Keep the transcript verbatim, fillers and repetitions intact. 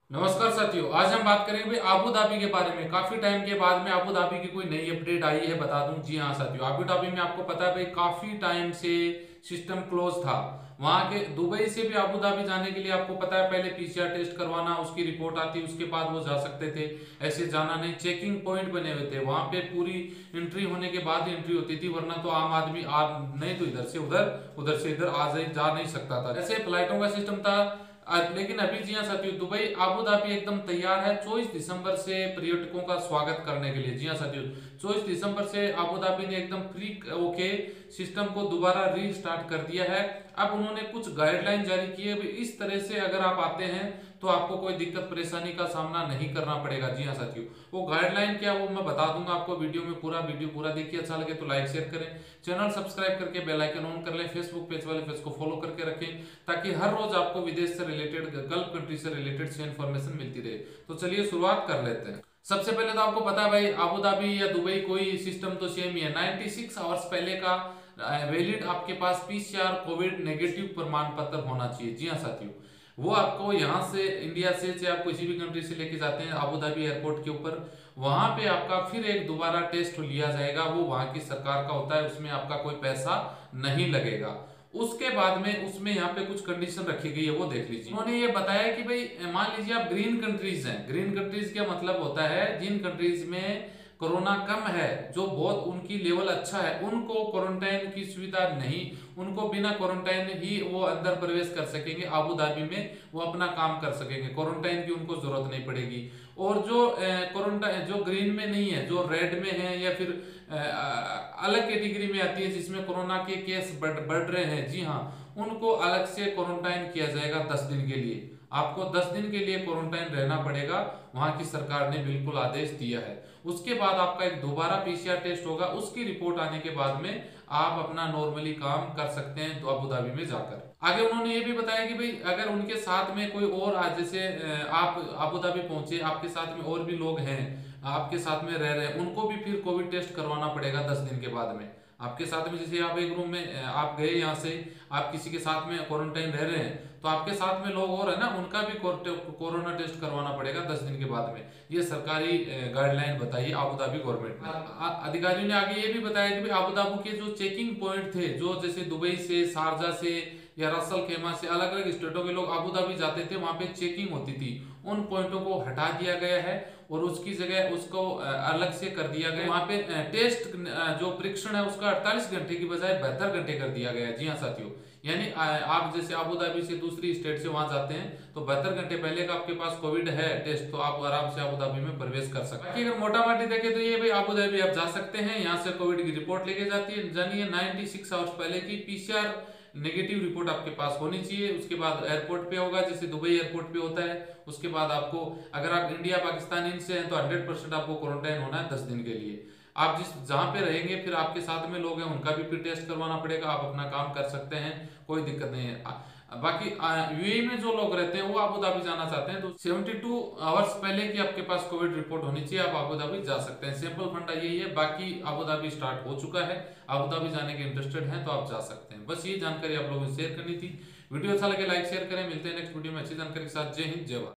नमस्कार साथियों, आज हम बात करेंगे आबू धाबी के बारे में। काफी टाइम के बाद में आबू धाबी की कोई नई अपडेट आई है, बता दूं। जी हाँ साथियों, आबू धाबी में आपको पता है भाई, काफी टाइम से सिस्टम क्लोज था। वहां के दुबई से भी आबू धाबी जाने के लिए आपको पता है, पहले पीसीआर टेस्ट करवाना, उसकी रिपोर्ट आती, उसके बाद वो जा सकते थे। ऐसे जाना नहीं, चेकिंग पॉइंट बने हुए थे वहां पे, पूरी एंट्री होने के बाद एंट्री होती थी, वरना तो आम आदमी आ नहीं तो इधर से उधर, उधर से इधर आ जा नहीं सकता था। ऐसे फ्लाइटों का सिस्टम था। आज लेकिन अभी जी हाँ साथियों, दुबई आबू धाबी एकदम तैयार है चौबीस दिसंबर से पर्यटकों का स्वागत करने के लिए। जी हाँ साथियों, चौबीस दिसंबर से आबू धाबी ने एकदम फ्री ओके सिस्टम को दोबारा रीस्टार्ट कर दिया है। अब उन्होंने कुछ गाइडलाइन जारी की है, इस तरह से अगर आप आते हैं तो आपको कोई दिक्कत परेशानी का सामना नहीं करना पड़ेगा। जी हाँ साथियों, वो गाइडलाइन क्या वो मैं बता दूंगा आपको वीडियो में। पूरा वीडियो पूरा देखिए, अच्छा लगे तो लाइक शेयर करें, चैनल सब्सक्राइब करके बेल आइकन ऑन कर लें, फेसबुक पेज वाले पेज को फॉलो करके रखें, ताकि हर रोज आपको विदेश से रिलेटेड, गल्फ कंट्री से रिलेटेड से इन्फॉर्मेशन मिलती रहे। तो चलिए शुरुआत कर लेते हैं। सबसे पहले तो आपको पता है भाई, आबू धाबी या दुबई कोई सिस्टम तो सेम ही है। छियानवे आवर्स पहले का वैलिड आपके पास पीसीआर कोविड नेगेटिव प्रमाण पत्र होना चाहिए। जी हाँ साथियों, वो आपको यहाँ से, इंडिया से, चाहे आप किसी भी कंट्री से लेके जाते हैं आबू धाबी एयरपोर्ट के ऊपर, वहां पे आपका फिर एक दोबारा टेस्ट लिया जाएगा। वो वहां की सरकार का होता है, उसमें आपका कोई पैसा नहीं लगेगा। उसके बाद में उसमें यहाँ पे कुछ कंडीशन रखी गई है, वो देख लीजिए। उन्होंने ये बताया कि भाई मान लीजिए आप ग्रीन कंट्रीज हैं। ग्रीन कंट्रीज का मतलब होता है जिन कंट्रीज में कोरोना कम है, जो बहुत उनकी लेवल अच्छा है, उनको क्वारंटाइन की सुविधा नहीं, उनको बिना क्वारंटाइन ही वो अंदर प्रवेश कर सकेंगे आबू धाबी में, वो अपना काम कर सकेंगे, क्वारंटाइन की उनको जरूरत नहीं पड़ेगी। और जो क्वारंटाइन जो ग्रीन में नहीं है, जो रेड में है या फिर आ, अलग कैटेगरी में आती है जिसमें कोरोना के केस बढ़ बढ़ रहे हैं, जी हाँ, उनको अलग से क्वारंटाइन किया जाएगा दस दिन के लिए। आपको दस दिन के लिए क्वारंटाइन रहना पड़ेगा, वहां की सरकार ने बिल्कुल आदेश दिया है। उसके बाद आपका एक दोबारा पीसीआर टेस्ट होगा, उसकी रिपोर्ट आने के बाद में आप अपना नॉर्मली काम कर सकते हैं तो अबू धाबी में जाकर। आगे उन्होंने ये भी बताया कि भाई अगर उनके साथ में कोई और आज, जैसे आप अबू धाबी पहुंचे, आपके साथ में और भी लोग हैं, आपके साथ में रह रहे हैं, उनको भी फिर कोविड टेस्ट करवाना पड़ेगा दस दिन के बाद में। आपके साथ में, जैसे आप एक रूम में आप गए, यहाँ से आप किसी के साथ में क्वारंटाइन रह रहे हैं, तो आपके साथ में लोग और है ना, उनका भी कोरोना टेस्ट करवाना पड़ेगा दस दिन के बाद में। ये सरकारी गाइडलाइन बताई आबू धाबी गवर्नमेंट ने। अधिकारियों ने आगे ये भी बताया कि आबू धाबी के जो चेकिंग पॉइंट थे, जो जैसे दुबई से, शारजा से या रसल खेमा से, अलग अलग स्टेटों के लोग आबू धाबी जाते थे, वहां पे चेकिंग होती थी, उन पॉइंटों को हटा दिया गया है और उसकी जगह उसको अलग से कर दिया गया। वहां पे टेस्ट जो परीक्षण है उसका अड़तालीस घंटे की बजाय बहत्तर घंटे कर दिया गया है। जी हाँ साथियों, यानी आप जैसे आबू धाबी से दूसरी स्टेट से वहां जाते हैं तो बहत्तर घंटे पहले का आपके पास कोविड है टेस्ट, तो आप आराम से आबू धाबी में प्रवेश कर सकते हैं। अगर मोटा मोटी देखें तो ये भाई आबू धाबी आप जा सकते हैं, यहाँ से कोविड की रिपोर्ट लेके जाती है जानिए, छियानवे आवर्स पहले की पीसीआर नेगेटिव रिपोर्ट आपके पास होनी चाहिए। उसके बाद एयरपोर्ट पे होगा, जैसे दुबई एयरपोर्ट पे होता है। उसके बाद आपको, अगर आप इंडिया पाकिस्तान इनसे हैं तो हंड्रेड परसेंट आपको क्वारंटाइन होना है दस दिन के लिए। आप जिस जहां पे रहेंगे, फिर आपके साथ में लोग हैं, उनका भी फिर टेस्ट करवाना पड़ेगा। आप अपना काम कर सकते हैं, कोई दिक्कत नहीं है। बाकी यूएई में जो लोग रहते हैं वो आबू धाबी जाना चाहते हैं तो बहत्तर आवर्स पहले की आपके पास कोविड रिपोर्ट होनी चाहिए, आप आबू धाबी जा सकते हैं। सिंपल फंडा यही है। बाकी आबू धाबी स्टार्ट हो चुका है, आबू धाबी जाने के इंटरेस्टेड हैं तो आप जा सकते हैं। बस ये जानकारी आप लोगों को शेयर करनी थी। वीडियो अच्छा लगे लाइक शेयर करें। मिलते हैं नेक्स्ट वीडियो में अच्छी जानकारी के साथ। जय हिंद, जय भारत।